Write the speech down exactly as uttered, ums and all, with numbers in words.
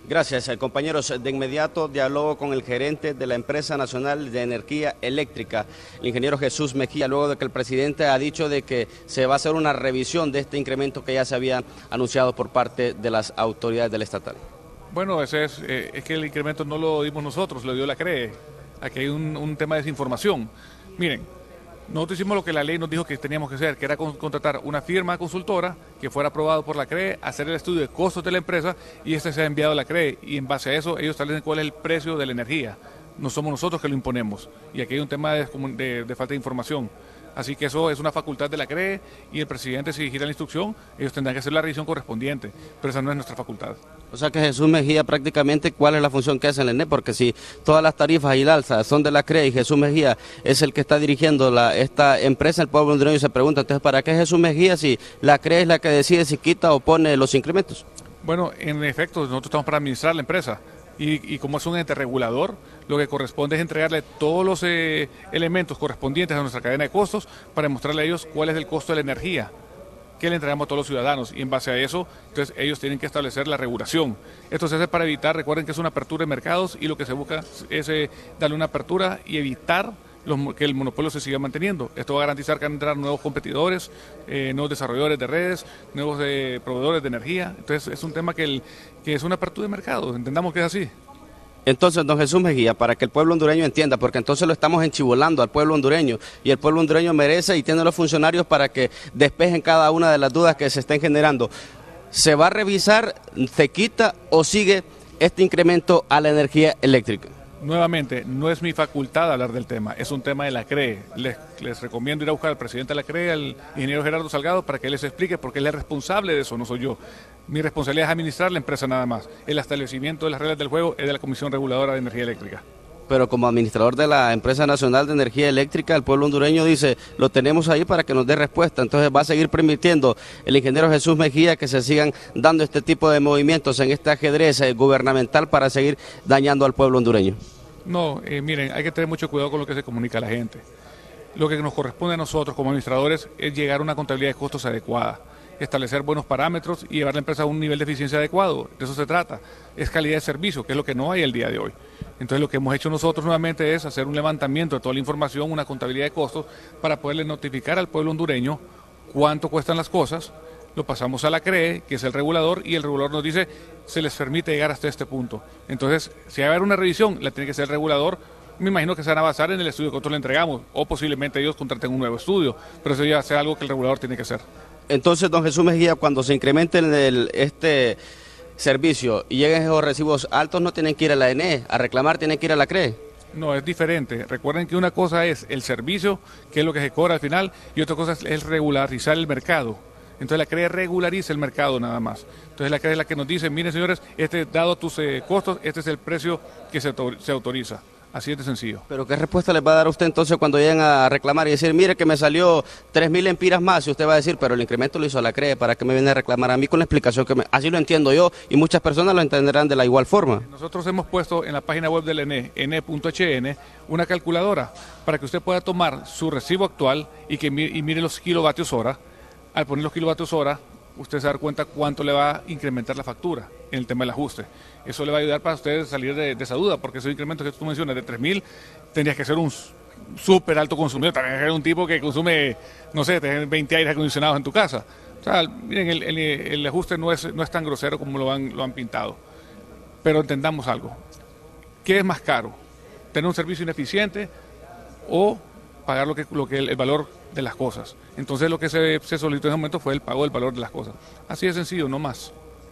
Gracias, eh, compañeros. De inmediato diálogo con el gerente de la Empresa Nacional de Energía Eléctrica, el ingeniero Jesús Mejía, luego de que el presidente ha dicho de que se va a hacer una revisión de este incremento que ya se había anunciado por parte de las autoridades del estatal. Bueno, ese es, eh, es que el incremento no lo dimos nosotros, lo dio la C R E. Aquí hay un, un tema de desinformación. Miren, nosotros hicimos lo que la ley nos dijo que teníamos que hacer, que era con, contratar una firma consultora que fuera aprobado por la C R E, hacer el estudio de costos de la empresa y este se ha enviado a la C R E y en base a eso ellos establecen cuál es el precio de la energía. No somos nosotros que lo imponemos y aquí hay un tema de, de, de falta de información. Así que eso es una facultad de la C R E y el presidente, si gira la instrucción, ellos tendrán que hacer la revisión correspondiente, pero esa no es nuestra facultad. O sea que Jesús Mejía prácticamente, ¿cuál es la función que hace el E N E? Porque si todas las tarifas y el alza son de la C R E y Jesús Mejía es el que está dirigiendo la, esta empresa, el pueblo hondureño se pregunta, entonces, ¿para qué Jesús Mejía si la C R E es la que decide si quita o pone los incrementos? Bueno, en efecto, nosotros estamos para administrar la empresa. Y, y como es un ente regulador, lo que corresponde es entregarle todos los eh, elementos correspondientes a nuestra cadena de costos para demostrarle a ellos cuál es el costo de la energía que le entregamos a todos los ciudadanos. Y en base a eso, entonces ellos tienen que establecer la regulación. Esto se hace para evitar, recuerden que es una apertura de mercados y lo que se busca es eh, darle una apertura y evitar los, que el monopolio se siga manteniendo. Esto va a garantizar que van a entrar nuevos competidores, eh, nuevos desarrolladores de redes, nuevos eh, proveedores de energía. Entonces es un tema que, el, que es una apertura de mercado, entendamos que es así. Entonces, don Jesús Mejía, para que el pueblo hondureño entienda, porque entonces lo estamos enchivolando al pueblo hondureño y el pueblo hondureño merece y tiene los funcionarios para que despejen cada una de las dudas que se estén generando. ¿Se va a revisar, se quita o sigue este incremento a la energía eléctrica? Nuevamente, no es mi facultad hablar del tema, es un tema de la C R E. Les, les recomiendo ir a buscar al presidente de la C R E, al ingeniero Gerardo Salgado, para que él les explique, porque él es responsable de eso, no soy yo. Mi responsabilidad es administrar la empresa nada más. El establecimiento de las reglas del juego es de la Comisión Reguladora de Energía Eléctrica. Pero como administrador de la Empresa Nacional de Energía Eléctrica, el pueblo hondureño dice, lo tenemos ahí para que nos dé respuesta. Entonces va a seguir permitiendo el ingeniero Jesús Mejía que se sigan dando este tipo de movimientos en este ajedrez eh, gubernamental para seguir dañando al pueblo hondureño. No, eh, miren, hay que tener mucho cuidado con lo que se comunica a la gente. Lo que nos corresponde a nosotros como administradores es llegar a una contabilidad de costos adecuada, establecer buenos parámetros y llevar la empresa a un nivel de eficiencia adecuado. De eso se trata. Es calidad de servicio, que es lo que no hay el día de hoy. Entonces lo que hemos hecho nosotros nuevamente es hacer un levantamiento de toda la información, una contabilidad de costos, para poderle notificar al pueblo hondureño cuánto cuestan las cosas. Lo pasamos a la C R E, que es el regulador, y el regulador nos dice, se les permite llegar hasta este punto. Entonces, si va a haber una revisión, la tiene que ser el regulador. Me imagino que se van a basar en el estudio que nosotros le entregamos, o posiblemente ellos contraten un nuevo estudio, pero eso ya va a ser algo que el regulador tiene que hacer. Entonces, don Jesús Mejía, cuando se incremente el, este servicio y lleguen esos recibos altos, no tienen que ir a la E N E a reclamar, tienen que ir a la C R E. No, es diferente. Recuerden que una cosa es el servicio, que es lo que se cobra al final, y otra cosa es regularizar el mercado. Entonces la C R E regulariza el mercado nada más. Entonces la C R E es la que nos dice, miren señores, este, dado tus eh, costos, este es el precio que se, se autoriza. Así es de sencillo. ¿Pero qué respuesta les va a dar a usted entonces cuando lleguen a reclamar y decir, mire que me salió tres mil empiras más? Y usted va a decir, pero el incremento lo hizo la C R E, ¿para qué me viene a reclamar a mí con la explicación que me... Así lo entiendo yo y muchas personas lo entenderán de la igual forma. Nosotros hemos puesto en la página web del E N E, ene punto hache ene, una calculadora para que usted pueda tomar su recibo actual y que mire, y mire los kilovatios hora. Al poner los kilovatios hora, usted se da cuenta cuánto le va a incrementar la factura en el tema del ajuste. Eso le va a ayudar para ustedes salir de, de esa duda, porque esos incrementos que tú mencionas de tres mil, tendrías que ser un súper alto consumidor, tendrías que ser un tipo que consume, no sé, veinte aires acondicionados en tu casa. O sea, miren, el, el, el ajuste no es, no es tan grosero como lo han, lo han pintado. Pero entendamos algo. ¿Qué es más caro? ¿Tener un servicio ineficiente o pagar lo que, lo que el, el valor de las cosas? Entonces lo que se, se solicitó en ese momento fue el pago del valor de las cosas. Así de sencillo, no más.